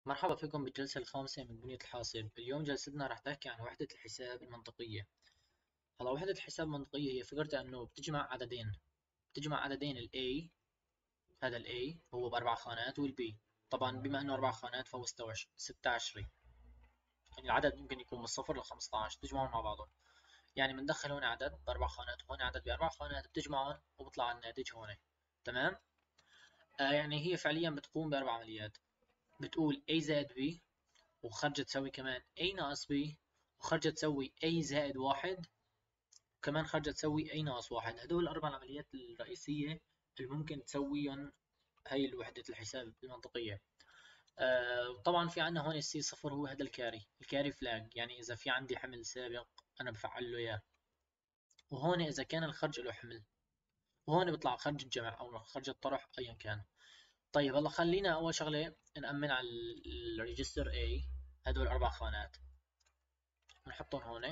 مرحبا فيكم بالجلسة الخامسة من بنية الحاسب. اليوم جلستنا راح تحكي عن وحدة الحساب المنطقية. هلا وحدة الحساب المنطقية هي فكرتها انه بتجمع عددين ال A. هذا ال A هو بأربع خانات وال B طبعا بما انه أربع خانات فهو 16 يعني العدد ممكن يكون من صفر ل 15 تجمعهم مع بعضهم. يعني بندخل هون عدد بأربع خانات وهون عدد بأربع خانات بتجمعهم وبطلع الناتج هون. تمام. يعني هي فعليا بتقوم بأربع عمليات. بتقول A زائد B، وخارجة تسوي كمان A ناقص B، وخارجة تسوي A زائد واحد، وكمان خارجة تسوي A ناقص واحد. هدول الأربع عمليات الرئيسية اللي ممكن تسويهم هي الوحدة الحساب المنطقية. طبعا في عنا هون السي صفر، هو هذا الكاري فلاج، يعني إذا في عندي حمل سابق أنا بفعل له إياه. وهون إذا كان الخرج له حمل، وهون بيطلع خرج الجمع أو خرج الطرح أيا كان. طيب هلا خلينا أول شغلة نأمن على الريجستر A. هدول أربع خانات نحطهم هون.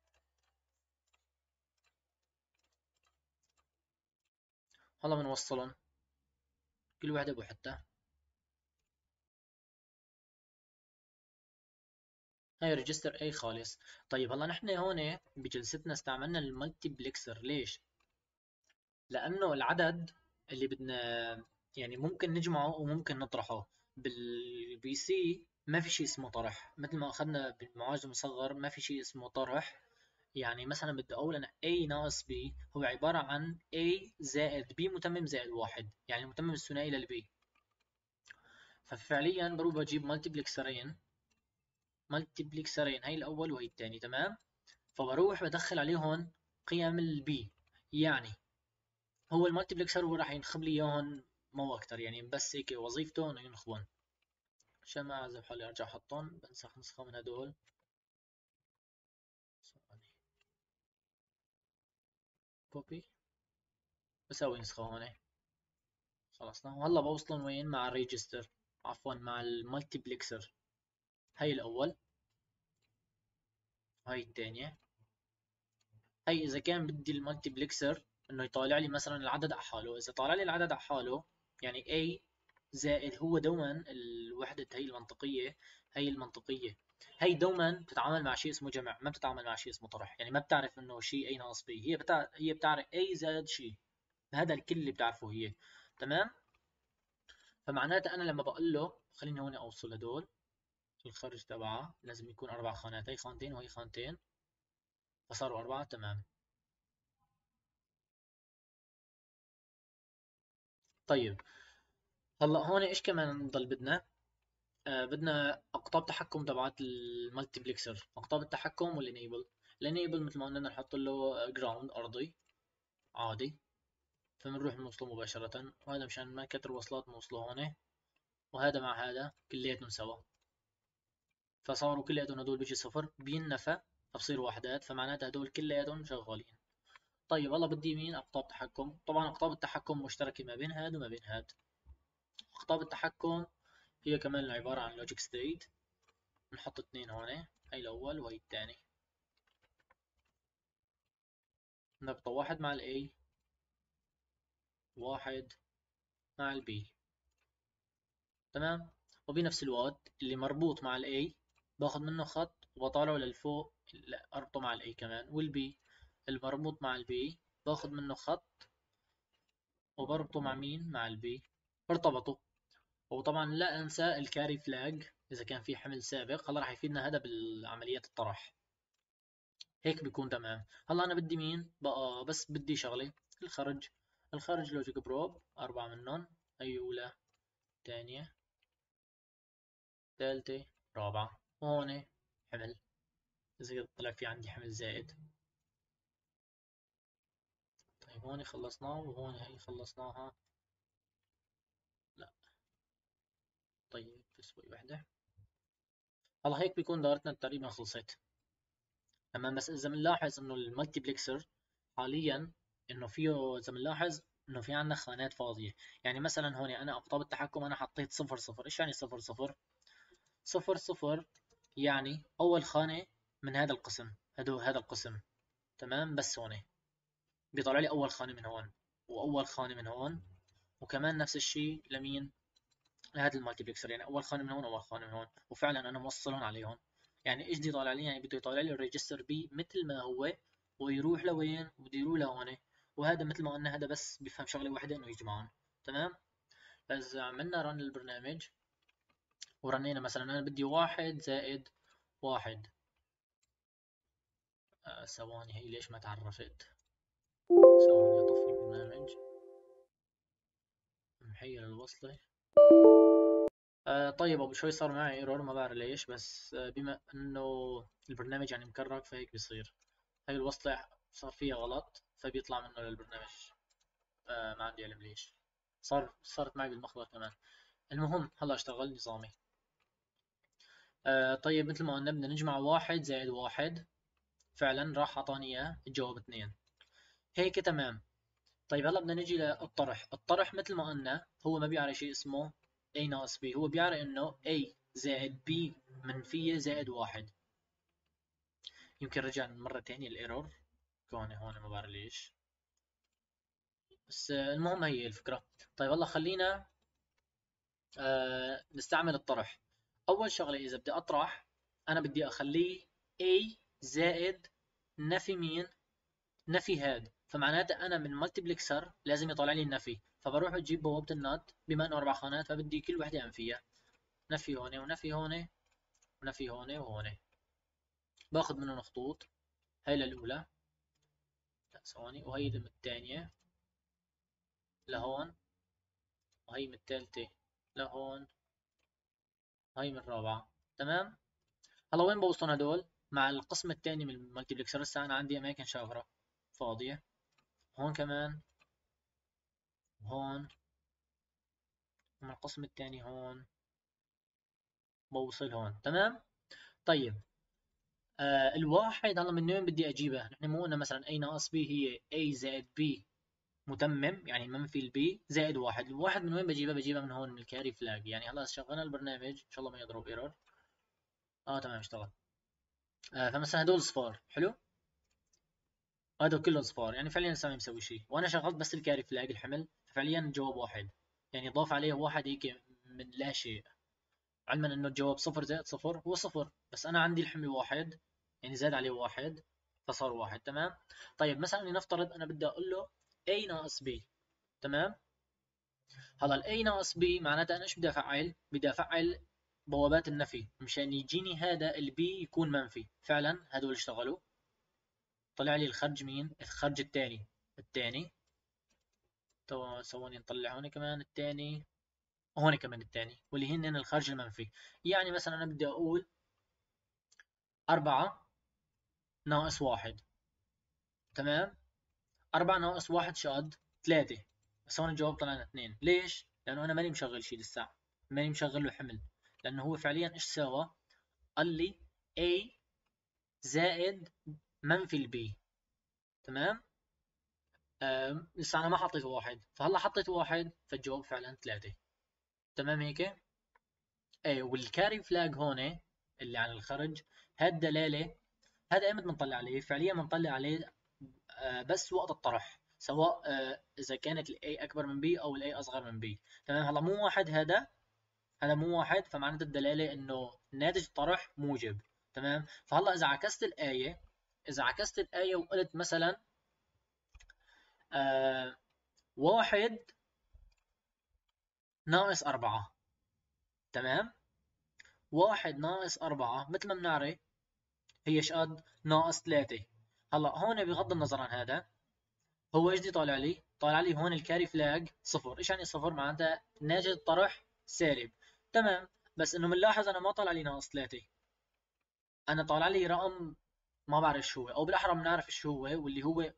هلا بنوصلهم كل واحدة بوحدها. هاي ريجستر A خالص. طيب هلا نحن هون بجلستنا استعملنا المالتيبلكسر. ليش؟ لأنه العدد اللي بدنا يعني ممكن نجمعه وممكن نطرحه. بالبي سي ما في شيء اسمه طرح، مثل ما أخذنا بالمعالج المصغر ما في شيء اسمه طرح. يعني مثلا بدي أقول أنا A ناقص B هو عبارة عن A زائد B متمم زائد واحد، يعني المتمم الثنائي للبي. ففعليا بروح بجيب مالتيبلكسرين، هي الأول وهي الثاني. تمام. فبروح بدخل عليهم قيم البي. يعني هو المالتيبلكسر هو راح ينخب لي اياهم، مو اكتر، يعني بس هيك وظيفته انه ينخبون. عشان ما اعذب حالي ارجع احطهم بنسخ نسخة من هدول. كوبي، بسوي نسخة هون. خلصنا. وهلا بوصلهم وين؟ مع الريجستر، عفوا مع المالتيبلكسر. هي الاول وهي الثانية. هي اذا كان بدي المالتيبلكسر انه يطالع لي مثلا العدد على حاله. اذا طالع لي العدد على حاله يعني A زائد، هو دوما الوحدة هي المنطقية هي دوما بتتعامل مع شيء اسمه جمع، ما بتتعامل مع شيء اسمه طرح. يعني ما بتعرف انه شيء A ناقص B، هي بتعرف A زائد شيء. هذا الكل اللي بتعرفه هي. تمام. فمعناتها انا لما بقول له خليني هون اوصل هدول، الخرج تبعها لازم يكون اربع خانات، هي خانتين وهي خانتين، فصاروا اربعة. تمام. طيب هلا هون ايش كمان نضل بدنا؟ بدنا اقطاب تحكم تبعت المالتيبلكسر، اقطاب التحكم والانيبل. الانيبل مثل ما قلنا نحط له جراوند ارضي عادي، فبنروح بنوصله مباشرة، وهذا مشان ما كتر وصلات بنوصله هون، وهذا مع هذا كلياتهم سوا، فصاروا كلياتهم هدول بيجي صفر بينفى فبصير وحدات، فمعناتها هدول كلياتهم شغالين. طيب والله بدي مين؟ اقطاب تحكم. طبعا اقطاب التحكم مشتركة ما بين هاد وما بين هاد. اقطاب التحكم هي كمان عبارة عن لوجيك ستيت. نحط اثنين هون، هي الاول وهي الثاني. نقطة واحد مع ال A، واحد مع ال B. تمام. وبنفس الوقت اللي مربوط مع ال A باخذ منه خط وبطالعه للفوق، اربطه مع ال A كمان. وال B المربوط مع ال B باخذ منه خط وبربطه مع مين؟ مع ال B. ارتبطوا. وطبعا لا انسى الكاري فلاج، اذا كان في حمل سابق هلا راح يفيدنا هذا بالعمليات الطرح. هيك بيكون تمام. هلا انا بدي مين بقى؟ بس بدي شغله، الخرج لوجيك بروب اربعة منهم. هي اولى، ثانية، ثالثة، رابعة. وهون حمل، اذا طلع في عندي حمل زائد. طيب هون خلصناه، وهون هي خلصناها. لا، طيب تسوي وحدة. هلا هيك بيكون دارتنا تقريبا خلصت. تمام. بس اذا بنلاحظ انه المالتيبلكسر حاليا انه فيه، اذا بنلاحظ انه في عندنا خانات فاضية. يعني مثلا هون انا اقطاب التحكم انا حطيت صفر صفر. ايش يعني صفر صفر؟ صفر صفر يعني اول خانة من هذا القسم، هذا القسم. تمام. بس هون بيطلع لي اول خانة من هون واول خانة من هون، وكمان نفس الشيء لمين؟ لهذا المالتيبلكسر، يعني اول خانه من هون واول خانه من هون، وفعلا انا موصلهم عليهم. يعني ايش بده يطالع لي؟ يعني بده يطالع لي الريجستر بي مثل ما هو، ويروح لوين؟ بده يروح لهون. وهذا مثل ما قلنا هذا بس بيفهم شغله واحده، انه يجمعهم. تمام. فاذا عملنا رن البرنامج ورنينا مثلا انا بدي 1 زائد 1. ثواني، هي ليش ما تعرفت؟ ثواني اطفي البرنامج. محير الوصلة. طيب ابو شوي صار معي ايرور، ما بعرف ليش، بس بما انه البرنامج يعني مكرك فهيك بيصير. هاي الوصلة صار فيها غلط فبيطلع منه للبرنامج. ما عندي علم ليش. صارت معي بالمخبر كمان. المهم هلا اشتغل نظامي. طيب مثل ما قلنا بدنا نجمع 1 زائد 1. فعلا راح اعطاني اياه، الجواب 2. هيك تمام. طيب هلا بدنا نجي للطرح. الطرح مثل ما قلنا هو ما بيعرف شيء اسمه A ناقص B، هو بيعرف انه A زائد B منفية زائد 1. يمكن رجع مرة تانية الايرور، كونه هون ما بعرف ليش. بس المهم هي الفكرة. طيب هلا خلينا نستعمل الطرح. اول شغلة اذا بدي اطرح انا بدي اخليه A زائد نفي مين؟ نفي هاد. فمعناته انا من مالتيبلكسر لازم يطلع لي النفي، فبروح اجيب بوابة النات بما انه 4 خانات فبدي كل وحدة انفيها. نفي هون ونفي هون ونفي هون وهون. باخذ منهم خطوط. هاي للاولى، لا ثواني، وهي من الثانية لهون، وهي من الثالثة لهون، وهي من الرابعة. تمام. هلا وين بوصلون هدول؟ مع القسم الثاني من المالتيبلكسر. هسه انا عندي اماكن شاغرة فاضية، هون كمان، وهون، ومن القسم الثاني هون بوصل هون. تمام. طيب الواحد هلا من وين بدي اجيبها؟ نحن مو قلنا مثلا A ناقص B هي A زائد B متمم، يعني منفي البي زائد 1. الواحد من وين بجيبها؟ بجيبها من هون من الكاري فلاج. يعني هلا شغلنا البرنامج ان شاء الله ما يضرب ايرور. تمام اشتغل. فمثلا هدول صفار، حلو. هدول كلهم صفار، يعني فعليا لسه ما مسوي شيء، وانا شغلت بس الكاري فلاج الحمل، ففعليا الجواب 1. يعني ضاف عليه 1 هيك من لا شيء، علما انه الجواب 0 زائد 0 هو 0، بس انا عندي الحمل 1، يعني زاد عليه 1 فصار 1. تمام. طيب مثلا لنفترض انا بدي اقول له A ناقص B. تمام. هلا ال A ناقص B معناتها انا ايش بدي افعل؟ بدي افعل بوابات النفي مشان يجيني هذا ال B يكون منفي. فعلا هدول اشتغلوا، طلع لي الخرج مين؟ الخرج الثاني. ثواني نطلع هون كمان الثاني، وهون كمان الثاني، واللي هن الخرج المنفي. يعني مثلا انا بدي اقول 4 ناقص 1. تمام. 4 ناقص 1 شاد 3، بس هون الجواب طلع لنا 2. ليش؟ لأنه أنا ماني مشغل شيء لسه، ماني مشغل له حمل. لأنه هو فعليا إيش سوى؟ قال لي A زائد منفي البي. تمام. لسه أنا ما حطيت 1، فهلا حطيت 1 فالجواب فعلا 3. تمام هيك؟ ايه، والكاري فلاج هون اللي عن الخرج، هاد دلالة. هذا ايمت بنطلع عليه؟ فعليا بنطلع عليه بس وقت الطرح، سواء اذا كانت الاي اكبر من بي او الاي اصغر من بي. تمام. هلا مو 1 هذا مو 1، فمعناته الدلاله انه ناتج الطرح موجب. تمام. فهلا اذا عكست الايه وقلت مثلا 1 ناقص 4. تمام. 1 ناقص 4 مثل ما بنعرف هي شقد ناقص 3. هلا هون بغض النظر عن هذا، هو ايش بده يطالع لي؟ طالع لي هون الكاري فلاج 0. ايش يعني 0؟ معناتها ناتج الطرح سالب. تمام. بس انه بنلاحظ انا ما طالع لي ناقص 3، انا طالع لي رقم ما بعرف شو هو، او بالاحرى بنعرف شو هو، واللي هو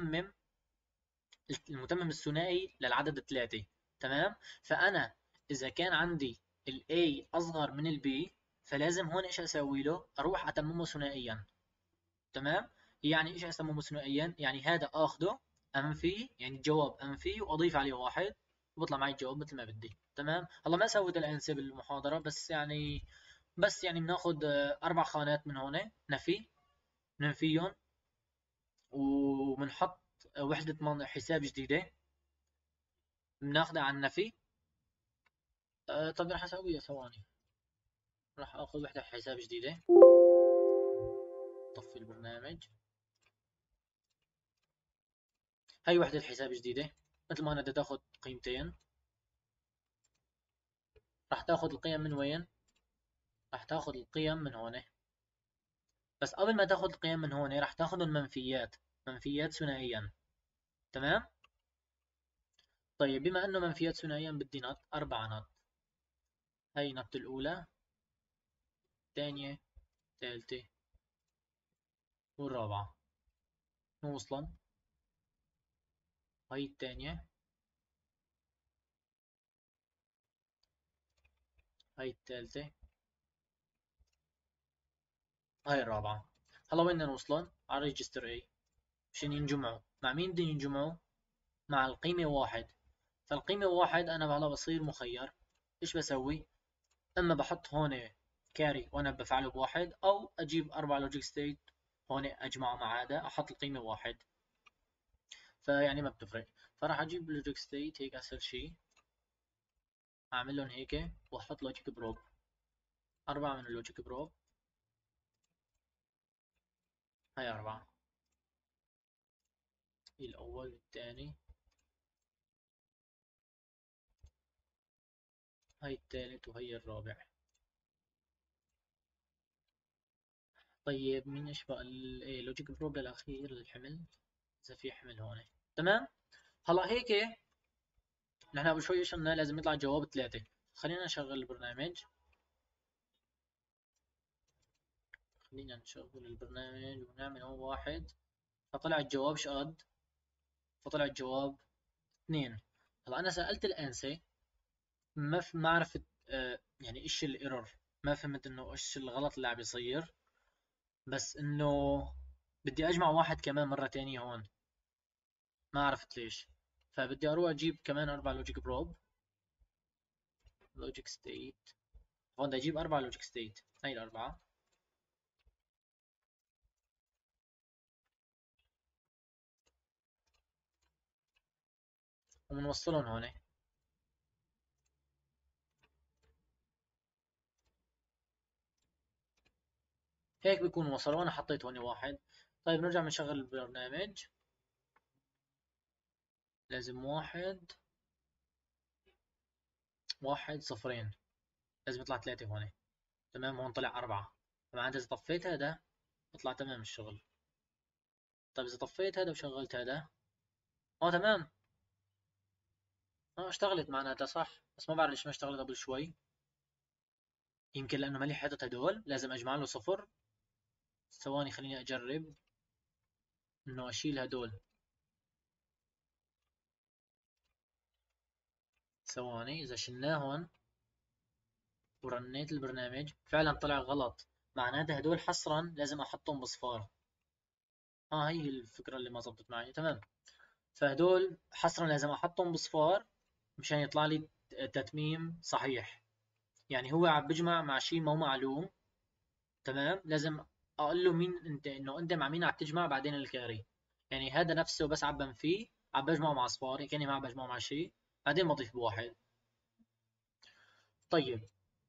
المتمم الثنائي للعدد 3. تمام. فانا اذا كان عندي ال A اصغر من ال B فلازم هون ايش اسوي له؟ اروح اتممه ثنائيا. تمام. يعني ايش اسمه ثنائيا؟ يعني هذا اخذه انفي، يعني الجواب انفي، واضيف عليه 1 وبطلع معي الجواب مثل ما بدي. تمام. هلا ما سويت الانسه بالمحاضره، بس يعني بناخذ 4 خانات من هون نفي، ننفيهم، وبنحط وحده حساب جديده بناخذها عن النفي. طب راح اسويها ثواني. راح اخذ وحدة حساب جديدة، طفي البرنامج. هاي وحدة حساب جديدة، مثل ما انا بدي تاخذ قيمتين. راح تاخذ القيم من وين؟ راح تاخذ القيم من هون. بس قبل ما تاخذ القيم من هون راح تاخذ المنفيات، منفيات ثنائيا. تمام. طيب بما انه منفيات ثنائيا بدي نط 4 نط. هاي نط الاولى، الثانية، الثالثة، والرابعة. مو وصلا. هاي الثانية، هاي الثالثة، هاي الرابعة. هلا وين نوصلن؟ على ريجستر اي عشان ينجمعوا. مع مين بدهم ينجمعوا؟ مع القيمة واحد. فالقيمة واحد أنا هلا بصير مخير. إيش بسوي؟ إما بحط هون كاري وأنا بفعله بواحد، أو أجيب 4 لوجيك ستيت هون أجمعه مع هذا أحط القيمة واحد. فيعني ما بتفرق. فراح أجيب لوجيك ستيت هيك أسهل شي، أعمل لهم هيك وأحط لوجيك بروب. 4 من اللوجيك بروب. هاي 4. هي الأول، الثاني، هاي الثالث، وهي الرابع. طيب مين ايش بقى ايه لوجيك بروب للأخير الحمل، إذا في حمل هون. تمام. هلا هيك نحن قبل شوي ايش قلنا؟ لازم يطلع جواب 3. خلينا نشغل البرنامج. خلينا نشغل البرنامج ونعمل هون 1. فطلع الجواب ايش قد؟ فطلع الجواب 2. هلا أنا سألت الأنسة، ما عرفت يعني ايش الايرور. ما فهمت انه ايش الغلط اللي عم بيصير. بس انه بدي اجمع واحد كمان مرة تانية هون، ما عرفت ليش. فبدي اروح اجيب كمان 4 لوجيك بروب. لوجيك ستيت. هون بدي اجيب 4 لوجيك ستيت. هاي الاربعة. وبنوصلهم هون. هيك بيكون وصل، وانا حطيت هون 1. طيب نرجع بنشغل البرنامج. لازم 1 1 0. لازم يطلع 3 هون. تمام. هون طلع 4. طبعا اذا طفيت هذا بطلع تمام الشغل. طيب اذا طفيت هذا وشغلت هذا، تمام. اشتغلت معناتها صح. بس ما بعرف ليش ما اشتغلت قبل شوي. يمكن لانه مالي حاطط هدول لازم اجمع له صفر. ثواني خليني اجرب انه اشيل هدول. ثواني اذا شلناهم ورنيت البرنامج فعلا طلع غلط. معناتها هدول حصرا لازم احطهم بصفار. هي الفكرة اللي ما زبطت معي. تمام. فهدول حصرا لازم احطهم بصفار مشان يطلع لي تتميم صحيح. يعني هو عم بجمع مع شيء مو معلوم. تمام. لازم اقول له مين انت، انه انت مع مين عم تجمع بعدين الكاري. يعني هذا نفسه بس عم بنفيه، عم بجمعه مع اصفار كاني ما عم بجمعه مع شيء. بعدين بضيف بواحد. طيب.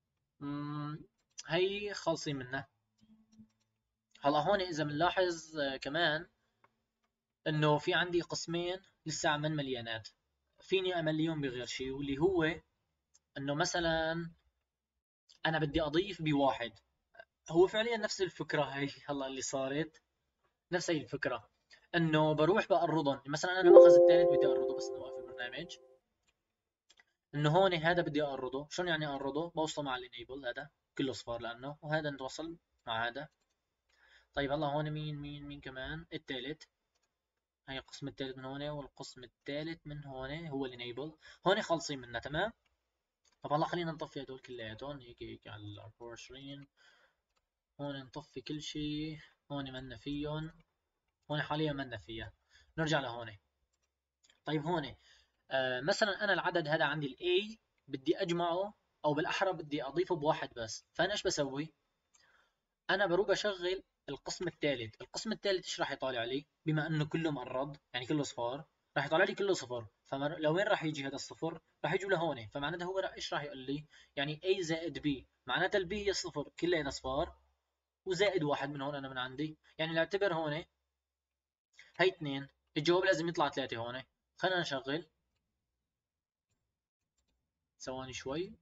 هي خالصين منه. هلا هون اذا بنلاحظ كمان انه في عندي قسمين لسه عم مليانات. فيني امليهم بغير شيء، واللي هو انه مثلا انا بدي اضيف بواحد. هو فعليا نفس الفكره هي هلا اللي صارت. نفس هي الفكره. انه بروح بقرضهم. مثلا انا ماخذ الثالث بدي اقرضه، بس نوقف البرنامج. انه هون هذا بدي اقرضه. شلون يعني اقرضه؟ بوصله مع الانيبل هذا كله صفار لانه، وهذا نتوصل مع هذا. طيب هلا هون مين كمان؟ الثالث. هي القسم الثالث من هون، والقسم الثالث من هون هو الانيبل. هون خالصين منه. تمام. طب هلا خلينا نطفي هدول كلياتهم هيك على 24. هون نطفي كل شيء. هون منا فيهم. هون حاليا منا فيها. نرجع لهون. طيب هون مثلا انا العدد هذا عندي الاي بدي اجمعه، او بالاحرى بدي اضيفه بواحد بس. فانا ايش بسوي؟ انا بروح بشغل القسم الثالث. القسم الثالث ايش راح يطالع لي؟ بما انه كله مقرض يعني كله صفار، راح يطلع لي كله صفر، فلوين راح يجي هذا الصفر؟ راح يجي لهون، فمعناتها هو ايش راح يقول لي؟ يعني A زائد B، معناتها البي هي صفر كلها اصفار، وزائد واحد من هون انا من عندي، يعني نعتبر هون هي 2، الجواب لازم يطلع 3 هون. خلينا نشغل، ثواني شوي.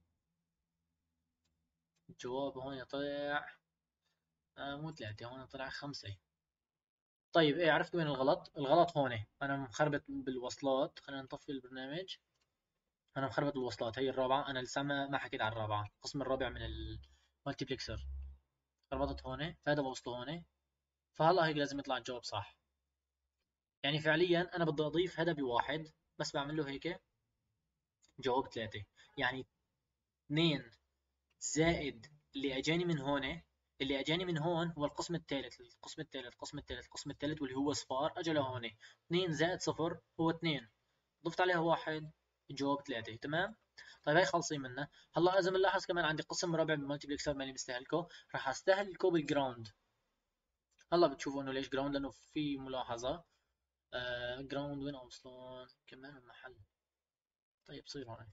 الجواب هون طلع مو 3، هون طلع 5. طيب ايه، عرفت وين الغلط؟ الغلط هون، انا مخربط بالوصلات. خلينا نطفي البرنامج. انا مخربط بالوصلات، هي الرابعه، انا لسه ما حكيت على الرابعه، القسم الرابع من المالتيبلكسر. خربطت هون، فهذا بوصله هون، فهلا هيك لازم يطلع الجواب صح. يعني فعليا انا بدي اضيف هذا بواحد، بس بعمل له هيك جواب 3. يعني 2 زائد اللي اجاني من هون، اللي اجاني من هون هو القسم الثالث، القسم الثالث، القسم الثالث، القسم الثالث، واللي هو صفار، اجى لهون. 2 زائد صفر هو 2، ضفت عليها واحد، الجواب 3. تمام. طيب هي خالصين منها. هلا اذا بنلاحظ كمان عندي قسم رابع بالمالتيبلكسر ماني مستهلكه، راح استهلكه بالجراوند. هلا بتشوفوا انه ليش جراوند، لانه في ملاحظه. جراوند وين اصلا؟ كمان المحل. طيب صير هون،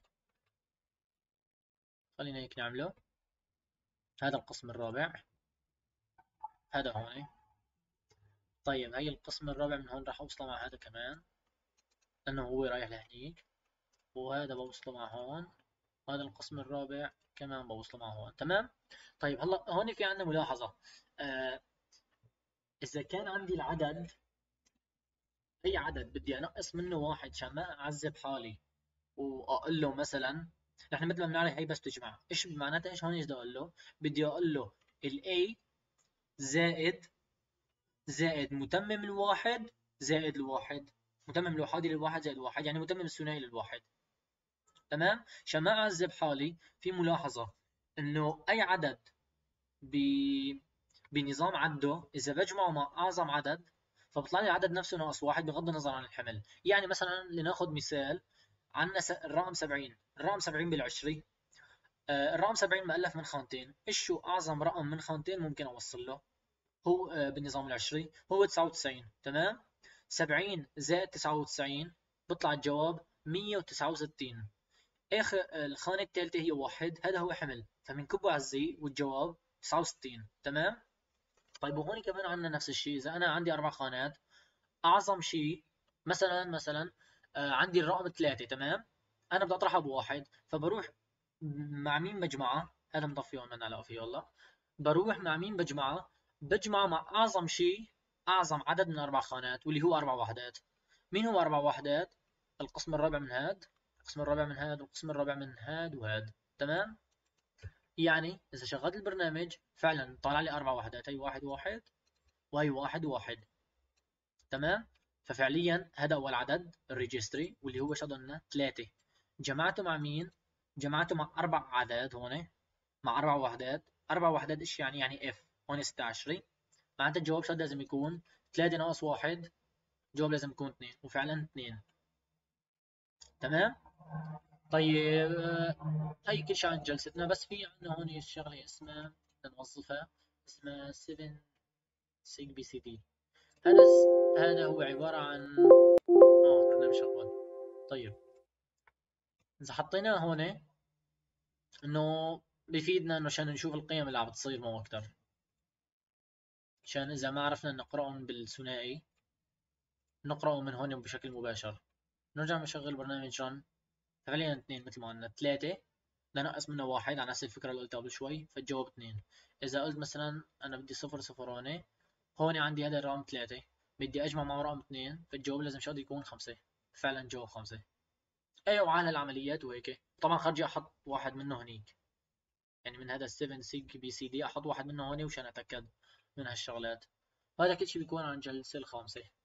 خلينا هيك نعمله. هذا القسم الرابع، هذا هون. طيب هي القسم الرابع من هون راح اوصله مع هذا كمان، لانه هو رايح لهنيك، وهذا بوصله مع هون، وهذا القسم الرابع كمان بوصله مع هون. تمام. طيب هلا هون في عندنا ملاحظة. آه إذا كان عندي العدد، أي عدد بدي أنقص منه واحد عشان ما أعذب حالي، وأقول له مثلا، نحن مثل ما بنعرف هي بس تجمع، إيش معناتها؟ إيش هون إيش بدي أقول له؟ بدي أقول له ال A زائد متمم الواحد زائد الواحد، متمم الأحادي للواحد زائد الواحد، يعني متمم الثنائي للواحد. تمام. عشان ما أعذب حالي، في ملاحظة إنه أي عدد ب... بنظام عده إذا بجمعه مع أعظم عدد، فبطلع لي العدد نفسه ناقص واحد بغض النظر عن الحمل. يعني مثلا لناخذ مثال، عندنا الرقم 70، الرقم 70 بالعشري. الرقم 70 مؤلف من خانتين، ايش شو أعظم رقم من خانتين ممكن أوصل له؟ هو بالنظام العشري هو 99. تمام. 70 زائد 99 بيطلع الجواب 169. اخر الخانة الثالثة هي واحد، هذا هو حمل، فبنكبه على الزي والجواب 69. تمام. طيب وهون كمان عندنا نفس الشيء، اذا انا عندي 4 خانات، اعظم شيء مثلا عندي الرقم 3. تمام. انا بدي اطرحها بواحد، فبروح مع مين بجمعها؟ هذا مطفي هون، ما نعلق فيه والله. بروح مع مين بجمعها؟ بجمع مع اعظم شيء، اعظم عدد من 4 خانات، واللي هو 4 وحدات. مين هو 4 وحدات؟ القسم الرابع من هاد، القسم الرابع من هاد، والقسم الرابع من هاد وهاد. تمام. يعني إذا شغلت البرنامج فعلا طلع لي 4 وحدات، هي واحد واحد وهي واحد واحد. تمام. ففعليا هذا أول عدد الريجستري، واللي هو شو ضلنا 3. جمعته مع مين؟ جمعته مع 4 أعداد هون، مع 4 وحدات. 4 وحدات إيش يعني؟ يعني اف هون 16. معناتها الجواب شو لازم يكون؟ 3 ناقص 1، الجواب لازم يكون 2، وفعلا 2. تمام. طيب هي كل شيء عن جلستنا، بس في عندنا هون شغلة اسمها بدنا نوظفها، اسمها 7 سيج بي سي دي. هذا هذا هو عبارة عن برنامج شغال. طيب إذا حطيناه هون، إنه بيفيدنا إنه عشان نشوف القيم اللي عم بتصير مو أكتر، عشان إذا ما عرفنا نقرأهم بالثنائي نقرأهم من هون بشكل مباشر. نرجع نشغل برنامج رن، فعليا 2 مثل ما قلنا. 3 بدنا نقص منه واحد على نفس الفكرة اللي قلتها قبل شوي، فالجواب 2. إذا قلت مثلا أنا بدي صفر صفر هون، هون عندي هذا الرقم 3، بدي أجمع معه رقم 2، فالجواب لازم شرط يكون 5، فعلا جواب 5. ايوه، وعلى العمليات وهيك طبعا خرجي احط واحد منه هنيك، يعني من هذا 7 سيج بي سي دي احط واحد منه هون، وشان اتاكد من هالشغلات. هذا كل شيء بيكون عن جلسة الخامسة.